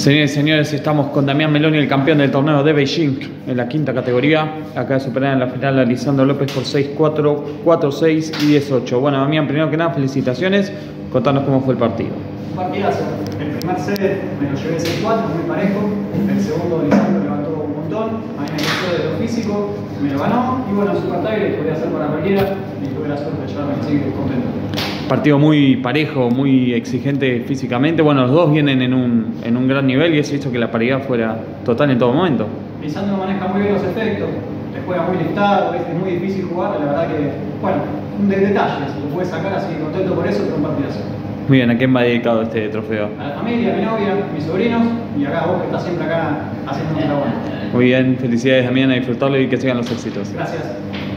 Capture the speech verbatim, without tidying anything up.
Señores y señores, estamos con Damián Meloni, el campeón del torneo de Beijing, en la quinta categoría. Acaba de superar en la final a Lisandro López por seis cuatro, cuatro seis y diez ocho. Bueno, Damián, primero que nada, felicitaciones. Contanos cómo fue el partido. Un partidazo. El primer set me lo llevé seis cuatro, muy parejo. El segundo, Lisandro levantó un montón. A mí me gustó de lo físico, me lo ganó. Y bueno, super tie, podía hacer para cualquiera. Y tuve la suerte de llevarme así contento. Partido muy parejo, muy exigente físicamente. Bueno, los dos vienen en un, en un gran nivel y eso hizo que la paridad fuera total en todo momento. Lisandro maneja muy bien los efectos, te juega muy liftado, es muy difícil jugar, la verdad que, bueno, de detalles, lo puedes sacar así, contento por eso, pero un partidazo. Muy bien, ¿a quién va dedicado este trofeo? A la familia, a mi novia, a mis sobrinos y acá vos que estás siempre acá haciendo un trabajo. Muy bien, felicidades Damián, a disfrutarlo y que sigan los éxitos. Gracias.